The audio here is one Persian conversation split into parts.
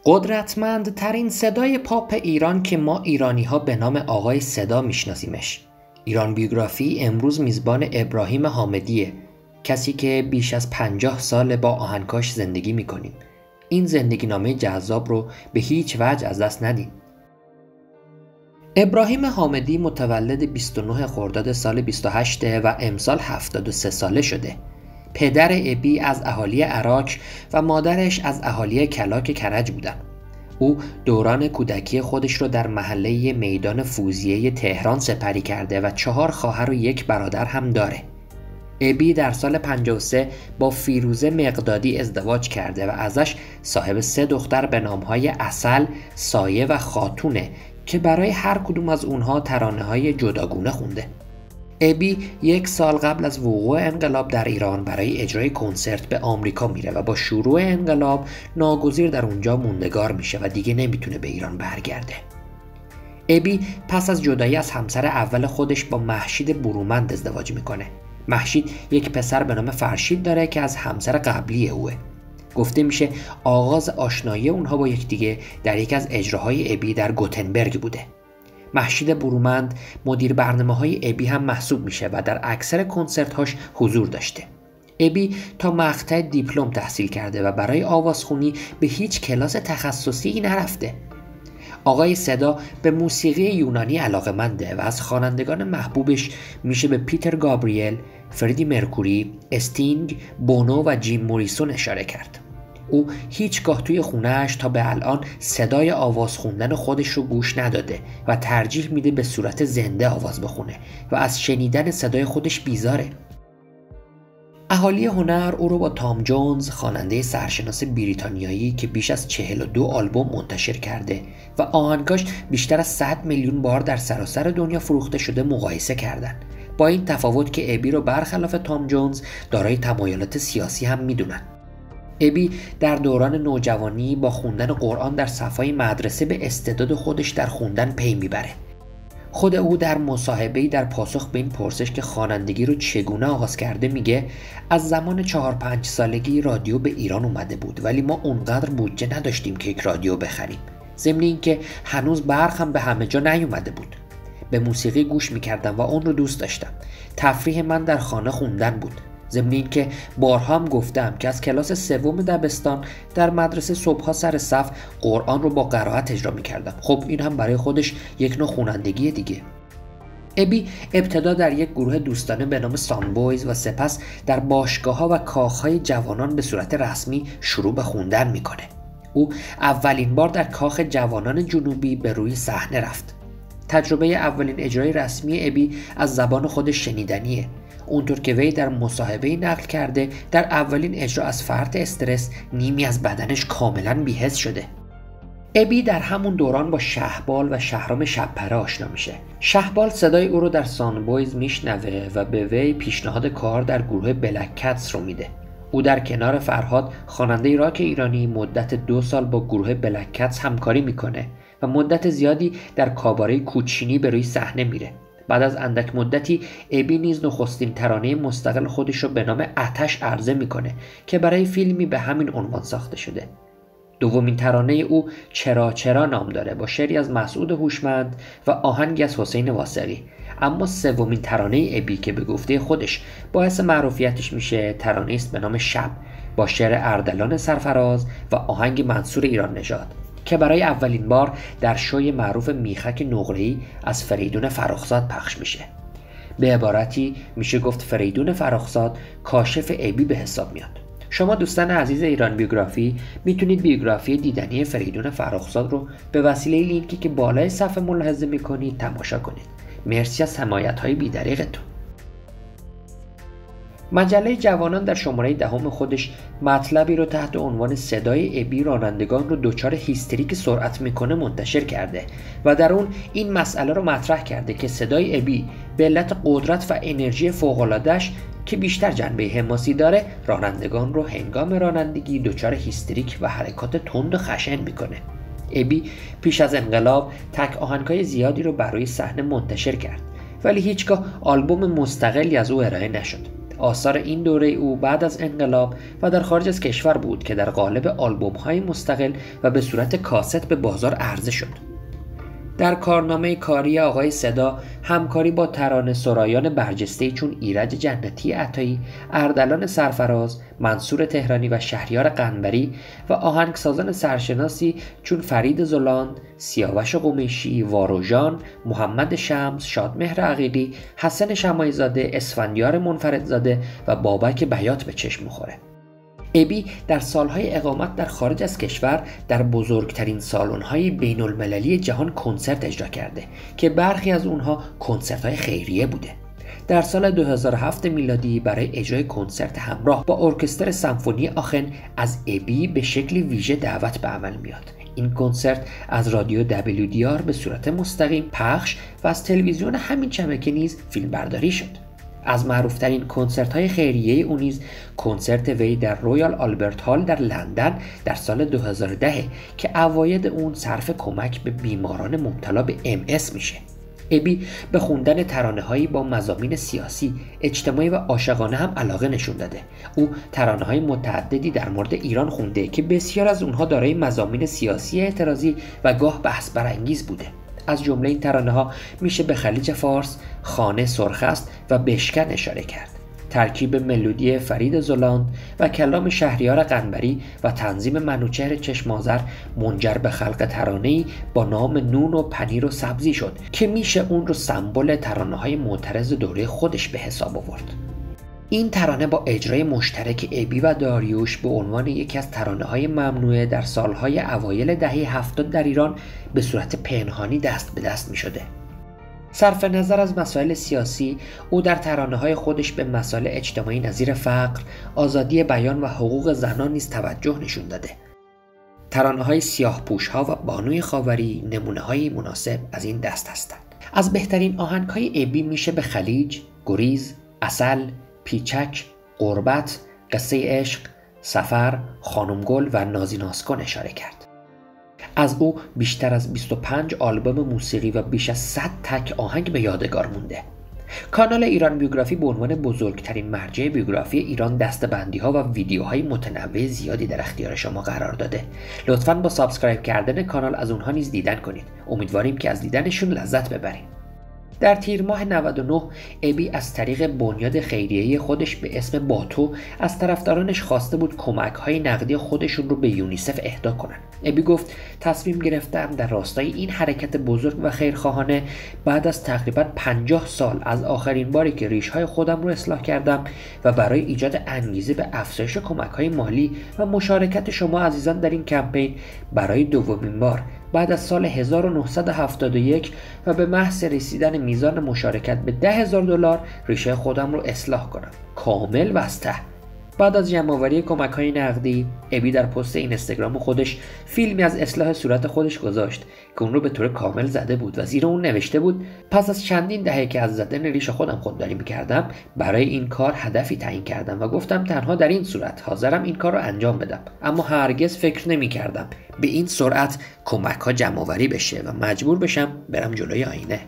قدرتمندترین صدای پاپ ایران که ما ایرانی ها به نام آقای صدا میشناسیمش. ایران بیوگرافی امروز میزبان ابراهیم حامدیه، کسی که بیش از 50 سال با آهنگاش زندگی میکنیم. این زندگی نامه جذاب رو به هیچ وجه از دست ندیم. ابراهیم حامدی متولد 29 خرداد سال 28 و امسال 73 ساله شده. پدر ابی از اهالی عراق و مادرش از اهالی کلاک کرج بودن. او دوران کودکی خودش رو در محله میدان فوزیه تهران سپری کرده و 4 خواهر و 1 برادر هم داره. ابی در سال 53 با فیروزه مقدادی ازدواج کرده و ازش صاحب 3 دختر به نامهای عسل، سایه و خاتونه که برای هر کدوم از اونها ترانه‌های جداگونه خونده. ابی 1 سال قبل از وقوع انقلاب در ایران برای اجرای کنسرت به آمریکا میره و با شروع انقلاب ناگزیر در اونجا موندگار میشه و دیگه نمیتونه به ایران برگرده. ابی پس از جدایی از همسر اول خودش با مهشید برومند ازدواج میکنه. مهشید 1 پسر به نام فرشید داره که از همسر قبلی اوه. گفته میشه آغاز آشنایی اونها با یکدیگه در یک از اجراهای ابی در گوتنبرگ بوده. مهشید برومند مدیر برنامه‌های ابی هم محسوب میشه و در اکثر کنسرت‌هاش حضور داشته. ابی تا مقطع دیپلم تحصیل کرده و برای آوازخونی به هیچ کلاس تخصصی نرفته. آقای صدا به موسیقی یونانی علاقه‌منده و از خوانندگان محبوبش میشه به پیتر گابریل، فردی مرکوری، استینگ، بونو و جیم موریسون اشاره کرد. او هیچگاه توی خونه‌اش تا به الان صدای آواز خوندن خودش رو گوش نداده و ترجیح میده به صورت زنده آواز بخونه و از شنیدن صدای خودش بیزاره. اهالی هنر او رو با تام جونز، خواننده سرشناس بریتانیایی که بیش از 42 آلبوم منتشر کرده و آهنگاش بیشتر از 100 میلیون بار در سراسر دنیا فروخته شده مقایسه کردن، با این تفاوت که ابی رو برخلاف تام جونز دارای تمایلات سیاسی هم میدونن. ابی در دوران نوجوانی با خوندن قرآن در صفای مدرسه به استعداد خودش در خوندن پی میبره. خود او در مصاحبه‌ای در پاسخ به این پرسش که خوانندگی رو چگونه آغاز کرده میگه از زمان 4-5 سالگی رادیو به ایران اومده بود ولی ما اونقدر بودجه نداشتیم که یک رادیو بخریم. ضمن اینکه هنوز برق هم به همه جا نیومده بود. به موسیقی گوش میکردم و اون رو دوست داشتم. تفریح من در خانه خوندن بود. ضمن این که بارها هم گفتم که از کلاس 3 دبستان در مدرسه صبحها سر صف قرآن رو با قرائت اجرا می‌کردم. خب این هم برای خودش یک نوع خوانندگی دیگه. ابی ابتدا در یک گروه دوستانه به نام سان بویز و سپس در باشگاه‌ها و کاخ‌های جوانان به صورت رسمی شروع به خوندن می‌کنه. او اولین بار در کاخ جوانان جنوبی به روی صحنه رفت. تجربه اولین اجرای رسمی ابی از زبان خودش شنیدنیه. اونطور که وی در مصاحبه‌ای نقل کرده در اولین اجرا از فرط استرس نیمی از بدنش کاملاً بی‌حس شده. ابی در همون دوران با شهبال و شهرام شب‌پره آشنا میشه. شهبال صدای او رو در سان بویز میشنوه و به وی پیشنهاد کار در گروه بلک کتس رو میده. او در کنار فرهاد خواننده راک ایرانی مدت 2 سال با گروه بلک کتس همکاری میکنه و مدت زیادی در کاباره کوچینی به روی صحنه میره. بعد از اندک مدتی ابی نیز نخستین ترانه مستقل خودش رو به نام آتش عرضه میکنه که برای فیلمی به همین عنوان ساخته شده. دومین ترانه او چرا چرا نام داره با شعری از مسعود هوشمند و آهنگی از حسین واسقی. اما سومین ترانه ابی که به گفته خودش باعث معروفیتش میشه ترانه است به نام شب با شعر اردلان سرفراز و آهنگ منصور ایران نژاد که برای اولین بار در شوی معروف میخک نقره‌ای از فریدون فرخزاد پخش میشه. به عبارتی میشه گفت فریدون فرخزاد کاشف ابی به حساب میاد. شما دوستان عزیز ایران بیوگرافی میتونید بیوگرافی دیدنی فریدون فرخزاد رو به وسیله لینکی که بالای صفحه ملاحظه میکنید تماشا کنید. مرسی از حمایت‌های بی‌دریغتون. مجله جوانان در شماره 10 خودش مطلبی رو تحت عنوان صدای ابی رانندگان رو دچار هیستریک سرعت میکنه منتشر کرده و در اون این مسئله رو مطرح کرده که صدای ابی به علت قدرت و انرژی فوق‌العاده‌اش که بیشتر جنبه حماسی داره رانندگان رو هنگام رانندگی دچار هیستریک و حرکات تند و خشن میکنه. ابی پیش از انقلاب تک آهنگای زیادی رو برای صحنه منتشر کرد ولی هیچگاه آلبوم مستقلی از او ارائه نشد. آثار این دوره او بعد از انقلاب و در خارج از کشور بود که در قالب آلبوم‌های مستقل و به صورت کاست به بازار عرضه شد. در کارنامه کاری آقای صدا همکاری با ترانه سرایان برجسته‌ای چون ایرج جنتی عطایی، اردلان سرفراز، منصور تهرانی و شهریار قنبری و آهنگسازان سرشناسی چون فرید زلاند، سیاوش قمیشی، واروژان، محمد شمس، شادمهر عقیلی، حسن شماعی‌زاده، اسفندیار منفردزاده و بابک بیات به چشم می‌خوره. ابی در سالهای اقامت در خارج از کشور در بزرگترین سالن‌های بین‌المللی جهان کنسرت اجرا کرده که برخی از اونها کنسرت‌های خیریه بوده. در سال 2007 میلادی برای اجرای کنسرت همراه با ارکستر سمفونی آخن از ابی به شکلی ویژه دعوت به عمل میاد. این کنسرت از رادیو WDR به صورت مستقیم پخش و از تلویزیون همین شبکه نیز فیلمبرداری شد. از معروفترین کنسرت‌های خیریه او نیز کنسرت وی در رویال آلبرت هال در لندن در سال 2010 که اوایل اون صرف کمک به بیماران مبتلا به MS میشه. ابی به خوندن ترانه‌هایی با مضامین سیاسی، اجتماعی و عاشقانه هم علاقه نشون داده. او ترانه‌های متعددی در مورد ایران خونده که بسیار از اونها دارای مضامین سیاسی اعتراضی و گاه بحث برانگیز بوده. از جمله این ترانه‌ها میشه به خلیج فارس، خانه سرخ است و بشکن اشاره کرد. ترکیب ملودی فرید زلاند و کلام شهریار قنبری و تنظیم منوچهر چشم‌آذر منجر به خلق ترانه‌ای با نام نون و پنیر و سبزی شد که میشه اون رو سمبل ترانه‌های معترض دوره خودش به حساب آورد. این ترانه با اجرای مشترک ابی و داریوش به عنوان یکی از ترانه‌های ممنوعه در سالهای اوایل دهه 70 در ایران به صورت پنهانی دست به دست می‌شده. صرف نظر از مسائل سیاسی، او در ترانه‌های خودش به مسائل اجتماعی نظیر فقر، آزادی بیان و حقوق زنان نیز توجه نشون داده. ترانه‌های سیاه‌پوش‌ها و بانوی خاوری نمونه‌های مناسب از این دست هستند. از بهترین آهنگ‌های ابی میشه به خلیج، گریز، عسل، پیچک، غربت، قصه عشق، سفر، خانم گل و نازی نازکن اشاره کرد. از او بیشتر از 25 آلبوم موسیقی و بیش از 100 تک آهنگ به یادگار مونده. کانال ایران بیوگرافی به عنوان بزرگترین مرجع بیوگرافی ایران دسته‌بندی‌ها و ویدیوهای متنوع زیادی در اختیار شما قرار داده. لطفاً با سابسکرایب کردن کانال از اونها نیز دیدن کنید. امیدواریم که از دیدنشون لذت ببرید. در تیر ماه 99 ابی از طریق بنیاد خیریه خودش به اسم باتو از طرفدارانش خواسته بود کمک‌های نقدی خودشون رو به یونیسف اهدا کنن. ابی گفت تصمیم گرفتم در راستای این حرکت بزرگ و خیرخواهانه بعد از تقریباً 50 سال از آخرین باری که ریش‌های خودم رو اصلاح کردم و برای ایجاد انگیزه به افزایش کمک‌های مالی و مشارکت شما عزیزان در این کمپین برای دومین بار بعد از سال 1971 و به محض رسیدن میزان مشارکت به $10,000 ریشه خودم رو اصلاح کنم، کامل و از ته. بعد از جمع‌آوری کمک‌های نقدی، ابی در پست اینستاگرام خودش فیلمی از اصلاح صورت خودش گذاشت که اون رو به طور کامل زده بود و زیر اون نوشته بود پس از چندین دهه که از زدن ریش خودم خودداری می‌کردم، برای این کار هدفی تعیین کردم و گفتم تنها در این صورت حاضرم این کار رو انجام بدم، اما هرگز فکر نمی‌کردم به این سرعت کمک‌ها جمع‌آوری بشه و مجبور بشم برم جلوی آینه.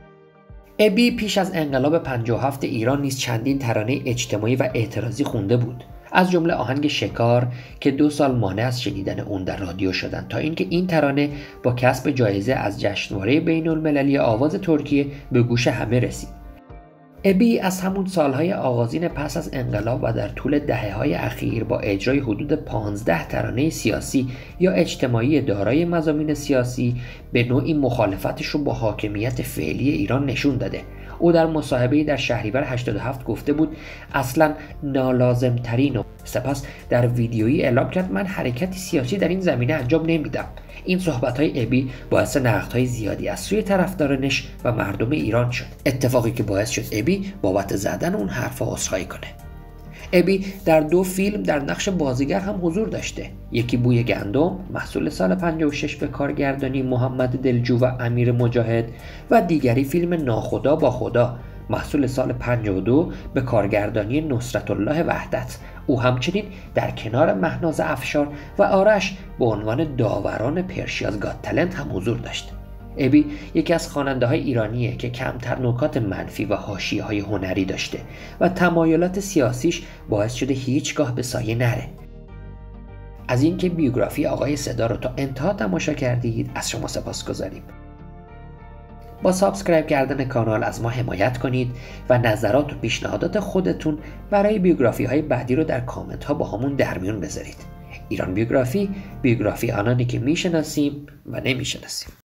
ابی پیش از انقلاب 57 ایران نیز چندین ترانه اجتماعی و اعتراضی خونده بود، از جمله آهنگ شکار که 2 سال مانع از شنیدن اون در رادیو شدند تا اینکه این ترانه با کسب جایزه از جشنواره بین‌المللی آواز ترکیه به گوش همه رسید. ابی از همون سالهای آغازین پس از انقلاب و در طول دهه‌های اخیر با اجرای حدود 15 ترانه سیاسی یا اجتماعی دارای مضامین سیاسی به نوعی مخالفتش رو با حاکمیت فعلی ایران نشون داده. او در مصاحبه‌ای در شهریور 87 گفته بود اصلاً نالازم ترین و سپس در ویدیویی اعلام کرد من حرکتی سیاسی در این زمینه انجام نمیدم. این صحبت‌های ابی باعث نقدهای زیادی از سوی طرفدارانش و مردم ایران شد، اتفاقی که باعث شد ابی بابت زدن اون حرفا عذرخواهی کنه. ابی در 2 فیلم در نقش بازیگر هم حضور داشته، یکی بوی گندم محصول سال 56 به کارگردانی محمد دلجو و امیر مجاهد و دیگری فیلم ناخدا با خدا محصول سال 52 به کارگردانی نصرت الله وحدت. او همچنین در کنار مهناز افشار و آرش به عنوان داوران پرشیاز گات تالنت هم حضور داشت. ابی یکی از خواننده‌های ایرانیه که کمتر نکات منفی و حاشیه‌های هنری داشته و تمایلات سیاسیش باعث شده هیچگاه به سایه نره. از اینکه بیوگرافی آقای صدا رو تا انتها تماشا کردید از شما سپاسگزاریم. با سابسکرایب کردن کانال از ما حمایت کنید و نظرات و پیشنهادات خودتون برای بیوگرافی های بعدی رو در کامنت ها با همون در میون بذارید. ایران بیوگرافی آنانی که میشناسیم و نمیشناسیم.